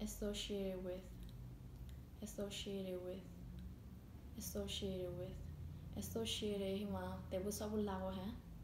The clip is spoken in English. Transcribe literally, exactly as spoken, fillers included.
associated with, associated with, associated with, associated ဒီမှာတည်ဖို့စောက်ဖို့လာပါဟမ်